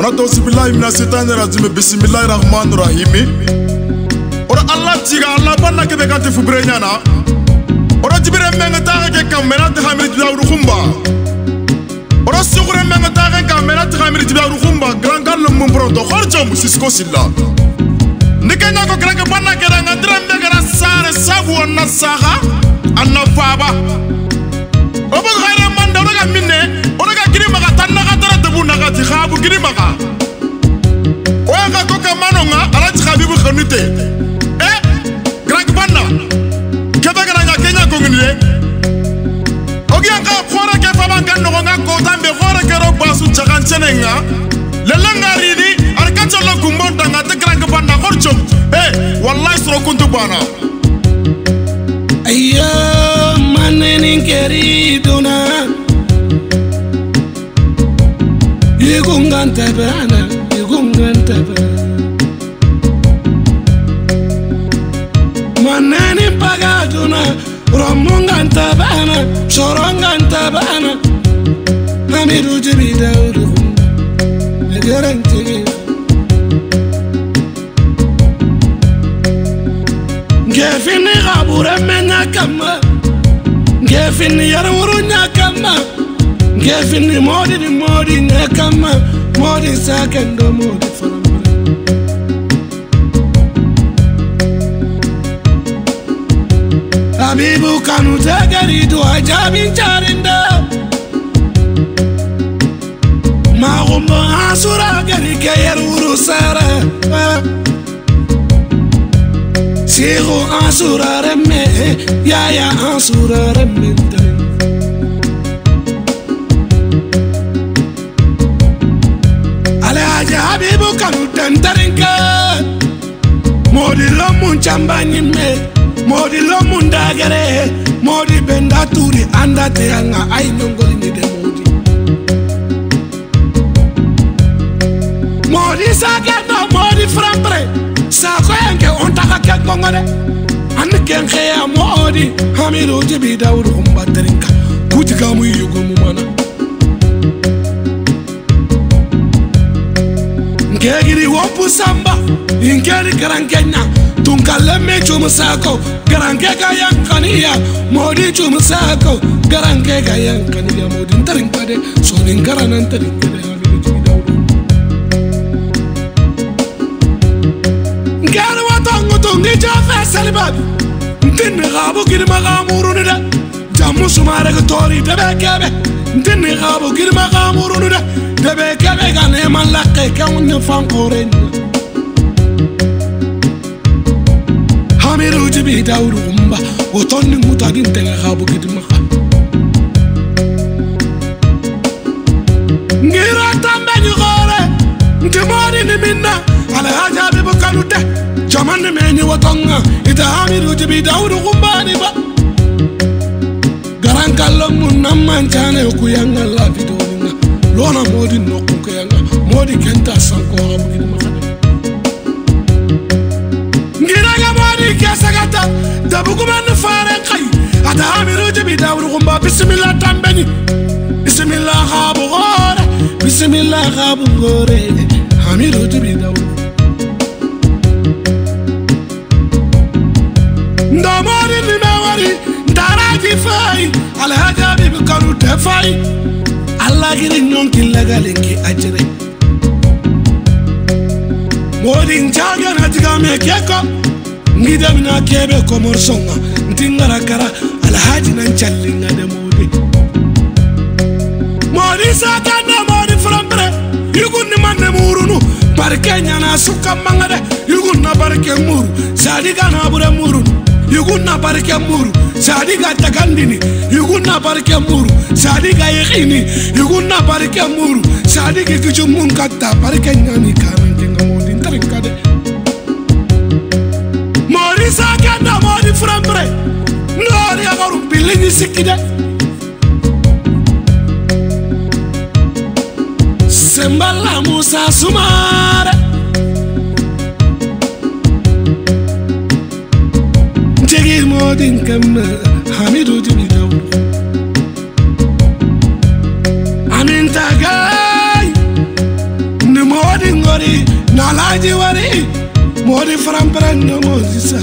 Auzu billahi minash shaitani rajim. Bismillahir rahmanir rahim. Ora Allah tiga Allah banna ke be kanti fubre nyana. Ora jibire menga ta ke kamera ta hamir dawru khumba. Ora sugure menga ta ke kamera ta hamir dawru khumba. Grand gal mo mbrodo khorjom sisko silla. Nikanya ko grand banna ke ranga drambe gara sare sabu na saga anna faba. Obo khayra man do ga minne. Ora ga giri maga tanna ga tara tabu na ga ti khabu giri maga. Oga ko kamano nga ala ti khabibu khanute. Grand banna. Kebe gara nga Kenya ko ngine. Ogi anga khora ke faba ngano nga ko tambe khora ke ro basu chakan chenenga. Lelanga rini arkacha lo kumbonda nga te grand banna khorchom. Wallahi soro kuntu bana. Ayyo manenin keriduna Yigungan tabana Manenin pagaduna Romungan tabana Sorongan tabana Namiru jibida urunda Negerantigi Gefini gabure menya kama Gefini yaruru nyakama Gefini modi nyakama Modi sakendo modi faramba Habibu kanu tegari du ajabin charinda Magumbo asura gari ke yaruru sara Sigo ansurare me, ya ansurare me. Ale aja habibu kanu tendarinka, modi lomun chambani me, modi lomun dagere, modi benda turi anda te anga ay nongoli ni de modi. Modi sakendo, modi frampre. Sako yanke ontaka kek ngongone Ane kenke ya moodi Hamiru jibi dawru kumbaterinka Kutika mu yugo mumana Nkegiri wopu samba Inkeri garankenya Tunkale me chumu sako Garanke ka yankaniya Moodi chumu sako Garanke ka yankaniya Moodi ntarinka de Soni nkarana ntarinka de Hamiru jibi dawru Nkeri Ngi jafe salibabi Ntini ghabu girma ghamuru nida Jamu sumare tori debe kebe Ntini ghabu girma ghamuru nida Debe kebe gane man lakke Kaunye fankore nida Hamiru jibi dawru umba Otonni ngutagin tenga ghabu girma ghabu Ngira tambe nyugore Ntimori ni minna Ale haja bibu kanute Jamani meni watonga Ita hamiru jibi dawru kumbani ba Garanka lomu namanchane Ukuyanga la vidonina Lona modi noku kuyanga Modi kenta sanko habu gini makade Ngiraga modi kesagata Dabukumani fare kai Ata hamiru jibi dawru kumba Bismillah tambeni Bismillah habu gore Bismillah habu gore Hamiru jibi dawru Ndamari ni mewari Ndaraji fai Alhaja bibi kanu tefai Allah giri nyonki lagalinki ajire Modi nchaga na tigame keko Ngida mina kebe komorsonga Ntingara kara Alhaji na nchalinga de modi Modi sakanda modi frambre Yugun ni mande murunu Barke nyana suka mangade Yugun na barke muru Sadiga na bure murunu Yuguna barke muru, sadiga takandini. Yuguna barke muru, sadiga yekini. Yuguna barke muru, sadiga kichumunkata barke nyani kamen kenga modi ntarikade. Modi sakanda modi frambre. Nori agaru bilingi sikide. Sembala Musa Sumare. Jegi modin kama Hamiru jibi dawru Amin tagay Nimo frampere nyomozisa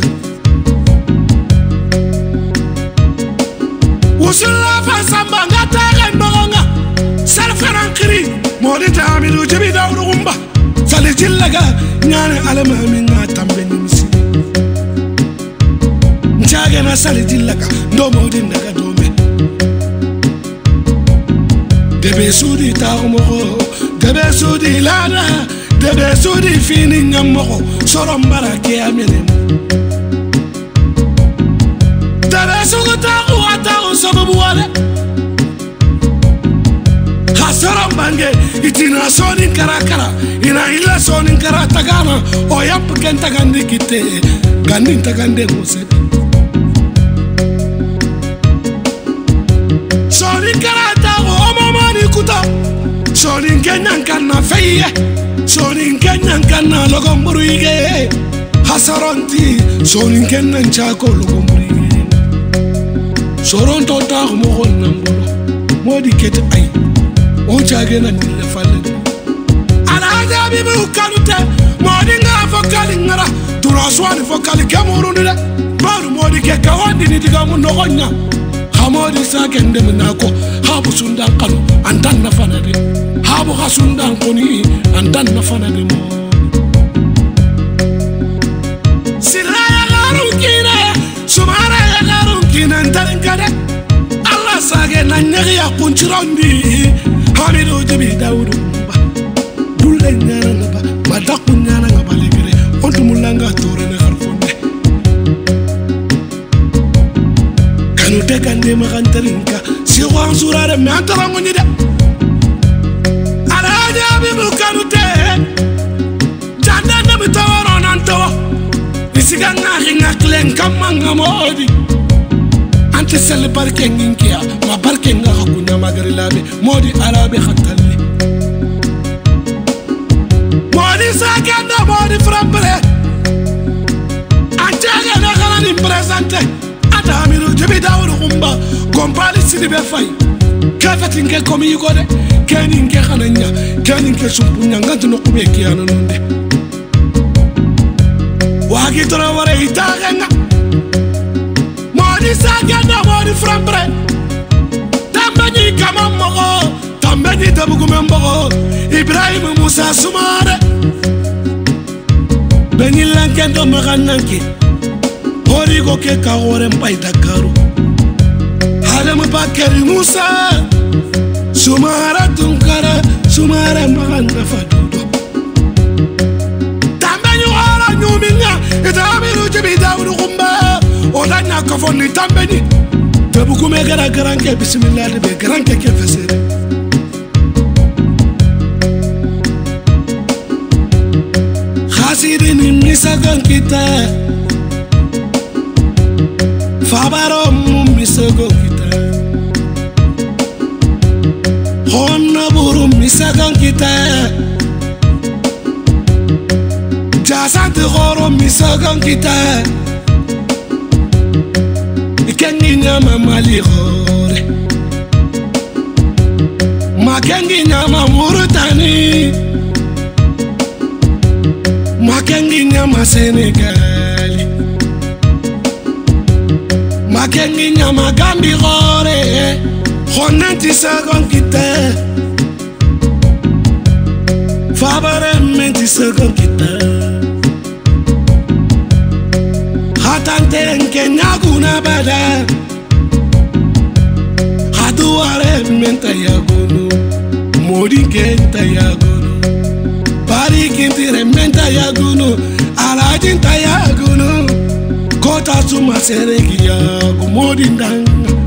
Usula fasamba ngata ndonga Salfaran kiri Modi tamidu jibi dawru gumba Sali jillaga Nyane alama minga tambeni misi Njage na sali jillaga Ndo modi ndaga dome Debe sudi taumoko Debe sudi lana Debe sudi fini nyamoko Sorombara ke amenemu Debe sugu taku ataku sababu wale Hasarambange itina sonin karakara Ina ila sonin karatagana Oyap kenta gandi kite Gandin tagande musebi Sonin karatago omamani kuta Sonin kenyan kana feye Sonin kenyan kana logomburu ige Hasaronti Sonin kenyan chako logomburu ige Soron tota mo nambulo Modi kete ay O chage na nile falede Ala bibi ukalute Modi nga fokali ngara Turaswani fokali kemurunde Baru modi ke kawandi ni diga mu nogonya Hamodi sa kende menako Habu sundan kanu andan na fanade Habu hasundan koni andan na fanade mo Silaya garukina Sumara ya garukina andan kade Allah sage na nyeri ya kunchirondi Hamidu jibi dawudu mba Dule nyana ngaba Madaku nyana ngaba legere Ontu mulanga tore na garfonde Kanu tekande makantarinka Siwa ansurare me antarango nide Alhaji abibu kanu te Janda nabi tawaro nantawa Isiga ngahi ngaklen kamanga modi Ante sel barke nginkia ma barke nga hakuna magari labe modi arabe khatali Modi saganda modi frappere Ante ga galani presente Adamiru jibi dawru kumba Kompali sidi be fay Kafati nke komi yugode Keni nke khananya Keni nke sumpunya Ngantu no kube kiyana nonde Wagi tora ware itaga nga Modi saganda modi frappere Tambani kama mogo Tambani tabugume mbogo Ibrahim Musa Sumare Beni lankendo magananki Horigo ke kagore mpai Dakaru Hadam Bakari Musa Sumara tunkara Sumara maganda fadudo Tambani wala nyuminga Itamiru jibi dawru kumba Odanya kafoni tambani Tabukume gara garanke bismillah be garanke ke fesere Khasirini misagan kita Fabaro misagan kita Honna buru misagan kita Jasante goro misagan kita Kengi nyama mali gore Makengi nyama Mauritani Makengi nyama Senegali Makengi nyama Gambi gore Khonanti sagon kita Fabare menti sagon kita Hatante nke nyaguna bada Haduare menta yagunu Modi kenta yagunu Bari kintire menta yagunu Alajinta yagunu Kota suma sereki yagu Modi ndanga